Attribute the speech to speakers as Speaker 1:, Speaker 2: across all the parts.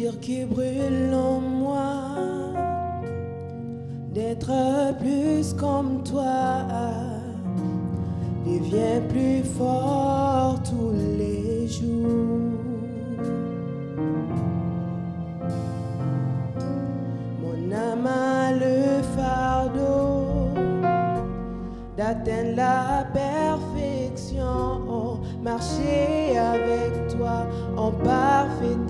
Speaker 1: désir qui brûle en moi d'être plus comme toi devient plus fort tous les jours. Mon âme a le fardeau d'atteindre la perfection, marcher avec toi en parfaite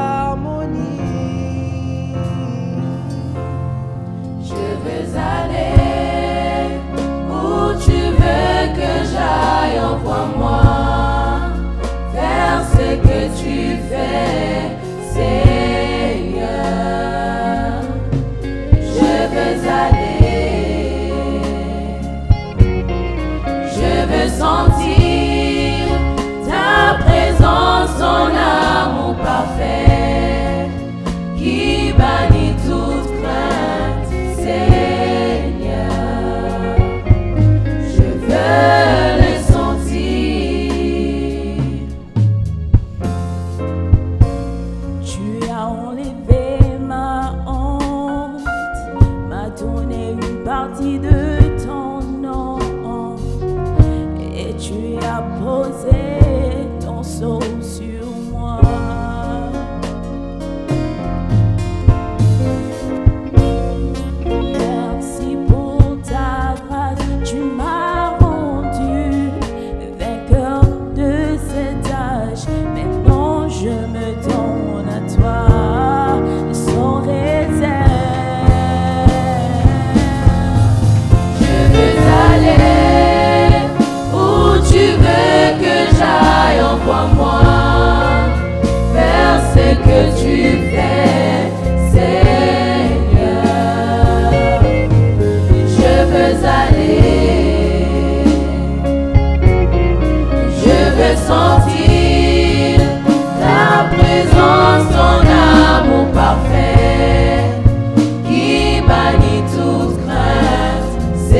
Speaker 1: harmonie.
Speaker 2: Je veux aller où tu veux que j'aille, envoie-moi faire ce que tu fais, Seigneur. Je veux aller, je veux sentir ta présence, ton amour parfait qui bannit toute crainte, Seigneur. Je veux le sentir. Tu as enlevé ma honte, m'a donné une partie de ton nom, et tu as posé ton sceau sur moi. Merci pour ta grâce, tu m'as rendu vainqueur de cet âge. Maintenant je me donne à toi sans réserve. Je veux aller où tu veux que j'aille, envoie-moi faire ce que tu fais, Seigneur. Je veux aller, je veux sentir ta présence, ton amour parfait qui bannit toute crainte,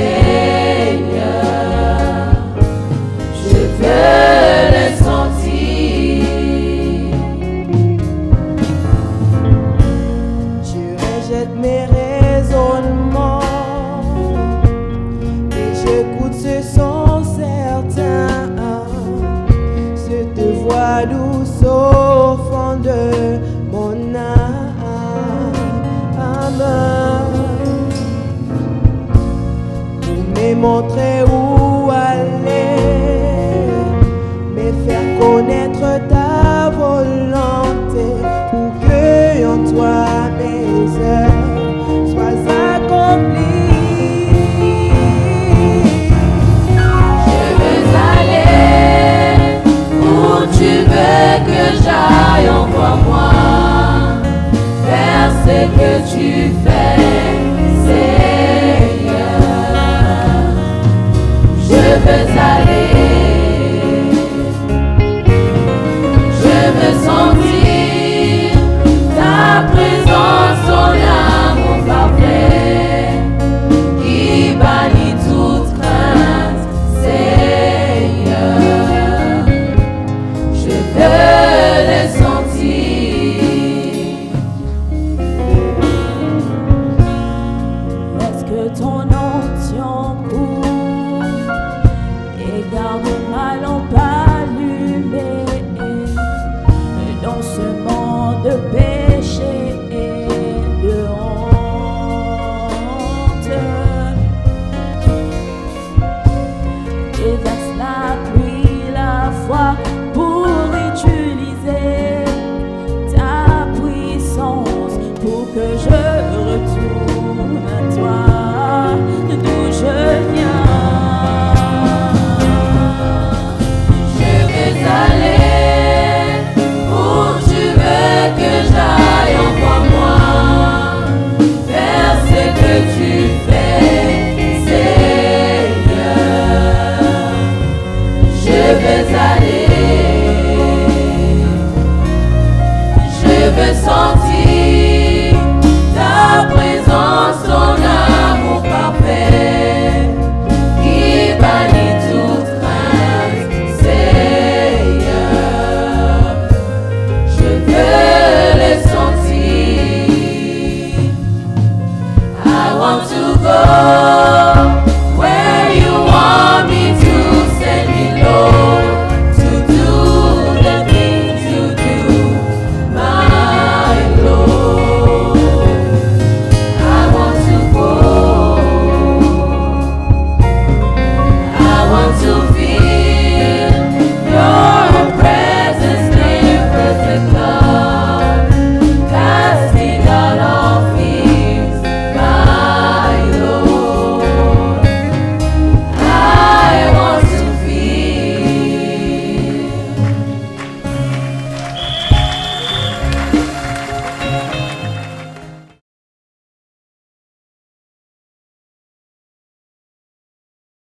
Speaker 2: Seigneur. Je veux le sentir.
Speaker 1: Tu rejettes mes raisonnements et j'écoute ce son certain, cette voix douce au fond de mon âme, pour me montrer où aller, me faire connaître ta volonté, pour que en toi mes œuvres soient accomplies.
Speaker 2: Je veux aller où tu veux que j'aille, envoie-moi faire ce que tu fais, Seigneur. Je veux aller